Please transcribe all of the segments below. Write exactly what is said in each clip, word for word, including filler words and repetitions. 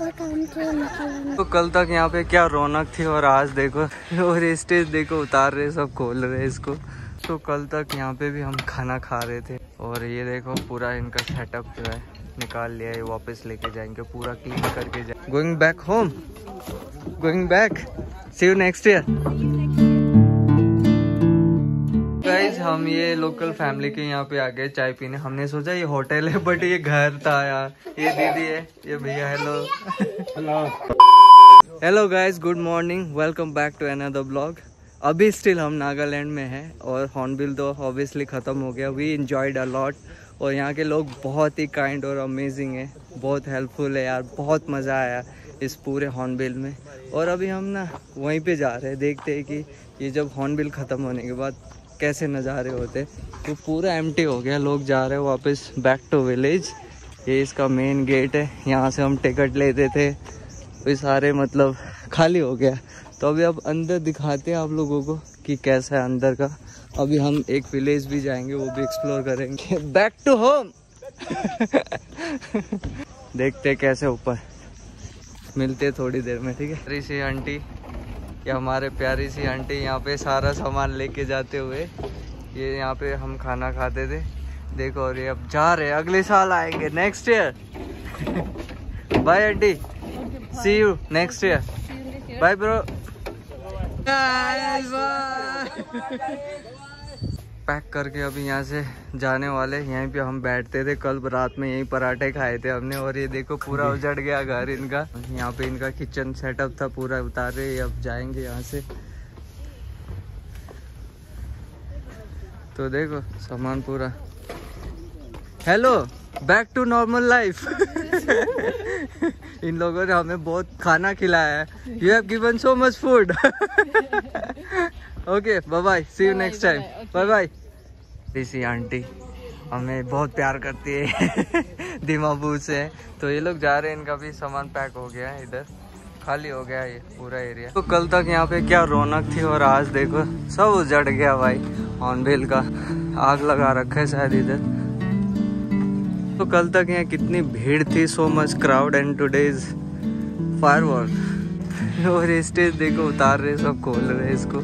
तो कल तक यहाँ पे क्या रौनक थी और आज देखो और स्टेज देखो उतार रहे, सब खोल रहे इसको। तो कल तक यहाँ पे भी हम खाना खा रहे थे और ये देखो पूरा इनका सेटअप जो है निकाल लिया है, वापस लेके जाएंगे, पूरा क्लीन करके जाएंगे। Going back home, going back, see you next year. Guys हम ये लोकल फैमिली के यहाँ पे आ गए चाय पीने। हमने सोचा ये होटल है बट ये घर था यार। ये दीदी है, ये भैया। Hello hello hello guys, good morning, welcome back to another blog. अभी स्टिल हम नागालैंड में हैं और हॉर्नबिल तो ऑब्वियसली ख़त्म हो गया। वी इंजॉयड अ लॉट और यहाँ के लोग बहुत ही काइंड और अमेजिंग है, बहुत हेल्पफुल है यार। बहुत मज़ा आया इस पूरे हॉर्नबिल में। और अभी हम ना वहीं पे जा रहे हैं, देखते हैं कि ये जब हॉर्नबिल ख़त्म होने के बाद कैसे नज़ारे होते। तो पूरा एम्प्टी हो गया, लोग जा रहे हैं वापस बैक टू विलेज। ये इसका मेन गेट है, यहाँ से हम टिकट लेते थे, तो सारे मतलब खाली हो गया। तो अभी अब अंदर दिखाते हैं आप लोगों को कि कैसा है अंदर का। अभी हम एक विलेज भी जाएंगे, वो भी एक्सप्लोर करेंगे। Back to home. देखते हैं कैसे ऊपर मिलते थोड़ी देर में, ठीक है। प्यारी सी आंटी, ये हमारे प्यारी सी आंटी यहाँ पे सारा सामान लेके जाते हुए, ये यहाँ पे हम खाना खाते थे देखो। और ये अब जा रहे, अगले साल आएंगे, next year. Bye aunty, see you next year, bye bro. Pack करके अभी यहाँ से जाने वाले। यहीं पे हम बैठते थे, कल रात में यहीं पराठे खाए थे हमने। और ये देखो पूरा उजड़ गया घर इनका। यहाँ पे इनका किचन सेटअप था, पूरा उतार रहे। अब जाएंगे यहाँ से। तो देखो सामान पूरा। Hello, back to normal life. इन लोगों ने हमें बहुत खाना खिलाया है। You have given so much food. Okay, bye bye, see you next time, bye bye. इसी आंटी हमें बहुत प्यार करती है। दिमाबू से। तो ये लोग जा रहे हैं, इनका भी सामान पैक हो गया है, इधर खाली हो गया ये पूरा एरिया। तो कल तक यहाँ पे क्या रौनक थी और आज देखो सब उजड़ गया भाई। हॉर्नबिल का आग लगा रखा है शायद इधर। तो कल तक यहाँ कितनी भीड़ थी, so much crowd, and today is firework. और स्टेज देखो उतार रहे, सब खोल रहे इसको।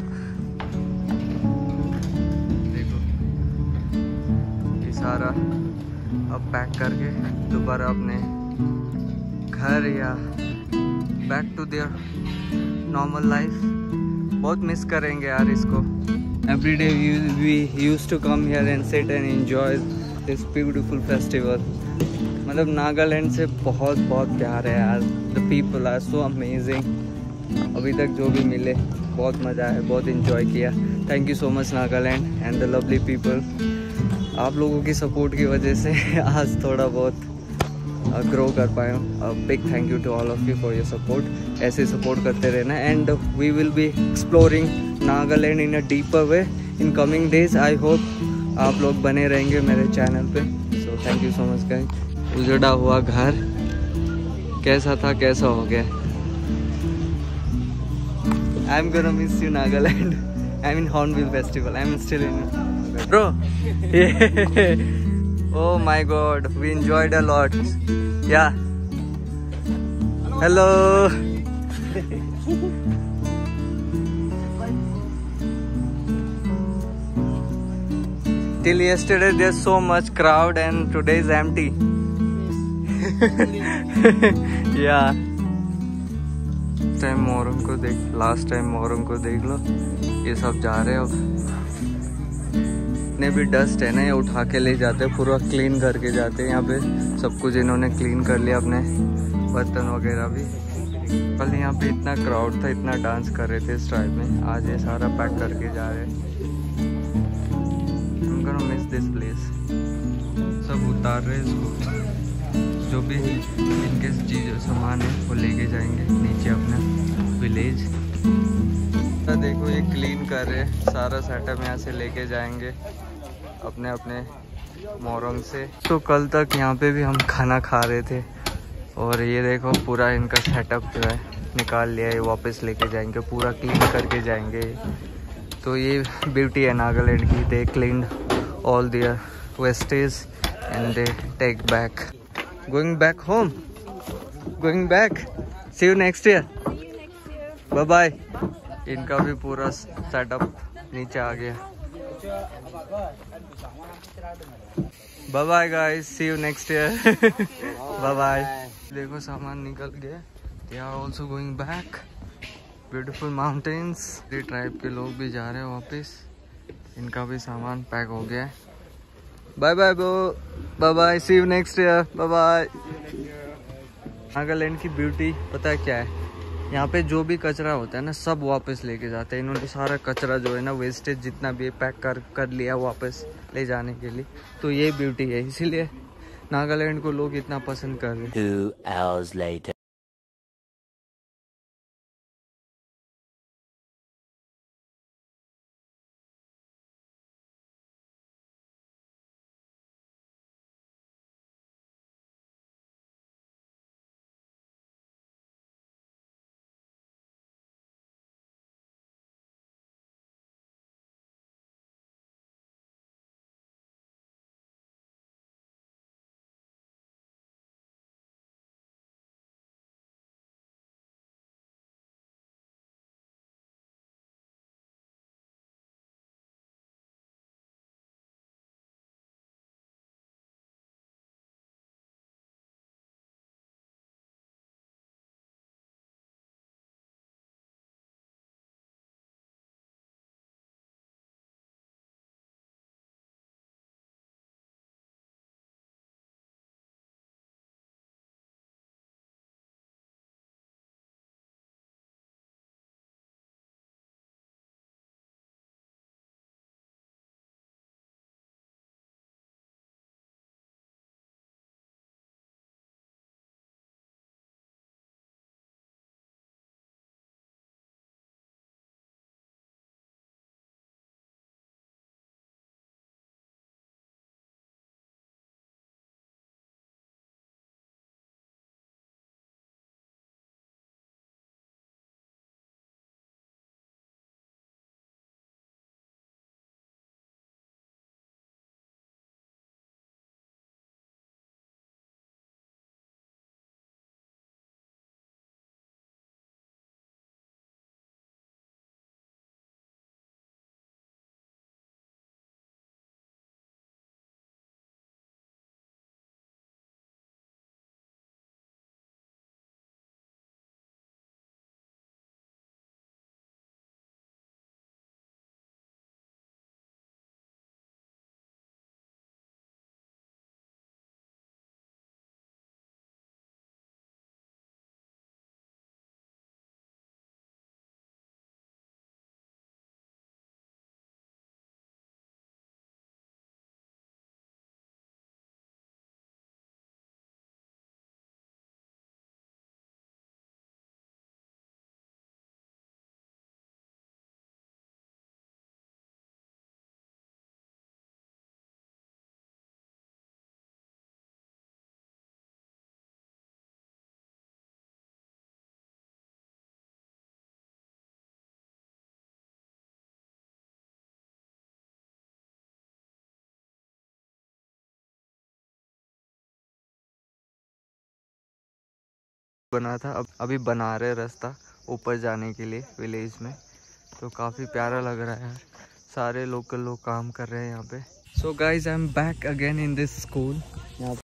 देखो ये सारा अब पैक करके दोबारा अपने घर या back to their normal life. बहुत मिस करेंगे यार इसको। Every day we used to come here and sit and enjoy this beautiful festival. मतलब नागालैंड से बहुत बहुत प्यार है यार। The people are so amazing. अभी तक जो भी मिले बहुत मज़ा है, बहुत इन्जॉय किया। Thank you so much Nagaland and the lovely people. आप लोगों की सपोर्ट की वजह से आज थोड़ा बहुत ग्रो uh, कर पाए हूँ। Big thank you to all of you for your support. ऐसे सपोर्ट करते रहना and we will be exploring Nagaland in a deeper way in coming days. I hope आप लोग बने रहेंगे मेरे चैनल पे। So thank you so much guys. उजड़ा हुआ घर कैसा था कैसा हो गया। I am gonna miss you Nagaland. I am in Hornbill festival. I am still in bro. Oh my god, we enjoyed a lot. Yeah. Hello. Till yesterday there's so much crowd and today is empty. Yeah. Time मोहरम को देख, last time मोहरम को देख लो, ये सब जा रहे हो। जितने भी डस्ट है ना ये उठा के ले जाते हैं, पूरा क्लीन करके जाते हैं। यहाँ पे सब कुछ इन्होंने क्लीन कर लिया, अपने बर्तन वगैरह भी। कल यहाँ पे इतना क्राउड था, इतना डांस कर रहे थे इस ट्राइब में। आज ये सारा पैक करके जा रहे हैं। I'm gonna miss this place। सब उतार रहे हैं इसको, जो भी इनके चीज़ सामान है वो लेके जाएंगे नीचे अपना विलेज। देखो ये क्लीन कर रहे हैं, सारा सेटअप यहाँ से लेके जाएंगे अपने अपने मोरंग से। तो कल तक यहाँ पे भी हम खाना खा रहे थे और ये देखो पूरा इनका सेटअप जो है निकाल लिया है, वापस लेके जाएंगे, पूरा क्लीन करके जाएंगे। तो ये ब्यूटी है नागालैंड की। They clean all their wastage and they take back, going back home, going back, see you next year, See you next year. Bye bye. इनका भी पूरा सेटअप नीचे आ गया। Bye bye guys, see you next year, bye bye. देखो सामान निकल गया, they are also going back. Beautiful mountains. ये ट्राइब के लोग भी जा रहे हैं वापस, इनका भी सामान पैक हो गया है। Bye bye bro, bye bye, see you next year, bye bye. Nagaland की ब्यूटी पता है क्या है, यहाँ पे जो भी कचरा होता है ना सब वापस लेके जाते हैं। इन्होंने सारा कचरा जो है ना, वेस्टेज जितना भी है पैक कर कर लिया वापस ले जाने के लिए। तो ये ब्यूटी है, इसीलिए नागालैंड को लोग इतना पसंद कर रहे हैं। Two hours later. बना था, अब अभी बना रहे रास्ता ऊपर जाने के लिए विलेज में। तो काफ़ी प्यारा लग रहा है यार, सारे लोकल लोग काम कर रहे हैं यहाँ पे। So guys I am back again in this school.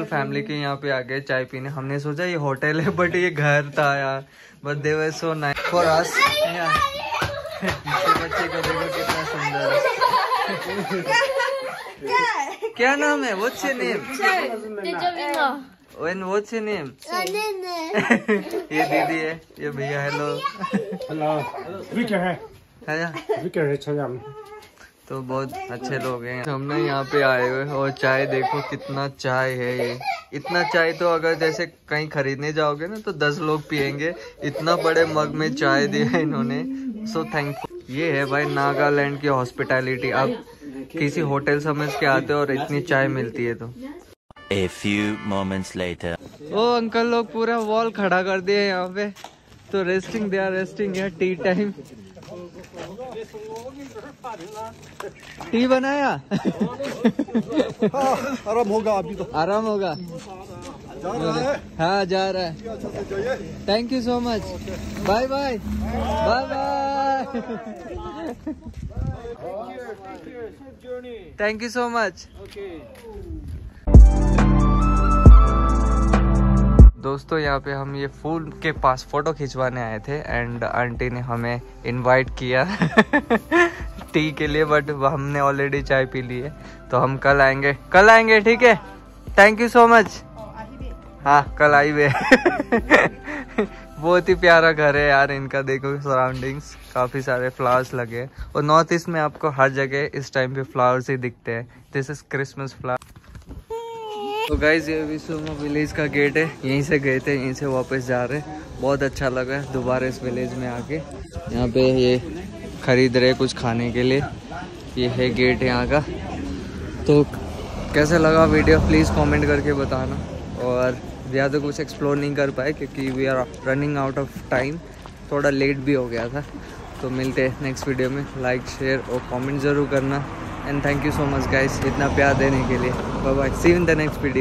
Full family के यहाँ पे आ गए चाय पीने। हमने सोचा ये होटल है बट ये घर था यार। But they were so nice for us. बच्चे को देखो कितना सुंदर है। क्या नाम है? What's your name? When what's your name? ये दीदी है, ये भैया। हेलो हेलो विकर है है विकर है छयाम। तो बहुत अच्छे लोग हैं। हमने यहाँ पे आए हुए और चाय देखो कितना चाय है। ये इतना चाय तो अगर जैसे कहीं खरीदने जाओगे ना तो दस लोग पियेंगे। इतना बड़े मग में चाय दिया इन्होंने। So thankful. ये है भाई नागालैंड की हॉस्पिटैलिटी। आप किसी होटल समझ के आते हो और इतनी चाय मिलती है तो। A few moments later. ओ अंकल लोग पूरा वॉल खड़ा कर दिए यहाँ पे। तो रेस्टिंग दे आर रेस्टिंग है। Tea time. टी बनाया? आराम होगा अभी तो। आराम होगा। जा रहा है? हाँ जा रहा है। Thank you so much. Bye bye bye bye. Thank you so much. दोस्तों यहाँ पे हम ये फूल के पास फोटो खिंचवाने आए थे एंड आंटी ने हमें इनवाइट किया टी के लिए। बट हमने ऑलरेडी चाय पी ली है तो हम कल आएंगे। कल आएंगे ठीक है। Thank you so much. हाँ कल आई हुए। बहुत ही प्यारा घर है यार इनका। देखो सराउंडिंग्स काफी सारे फ्लावर्स लगे और नॉर्थ ईस्ट में आपको हर जगह इस टाइम पे फ्लावर्स ही दिखते हैं। This is Christmas flower. तो गाइज ये विश्वमा विलेज का गेट है। यहीं से गए थे, यहीं से वापस जा रहे हैं। बहुत अच्छा लगा दोबारा इस विलेज में आके। यहाँ पे ये खरीद रहे कुछ खाने के लिए। ये है गेट यहाँ का। तो कैसा लगा वीडियो प्लीज़ कमेंट करके बताना। और ज़्यादा कुछ एक्सप्लोर नहीं कर पाए क्योंकि we are running out of time. थोड़ा लेट भी हो गया था। तो मिलते हैं नेक्स्ट वीडियो में। लाइक शेयर और कमेंट ज़रूर करना। And thank you so much guys इतना प्यार देने के लिए। Bye bye. See you in the next video.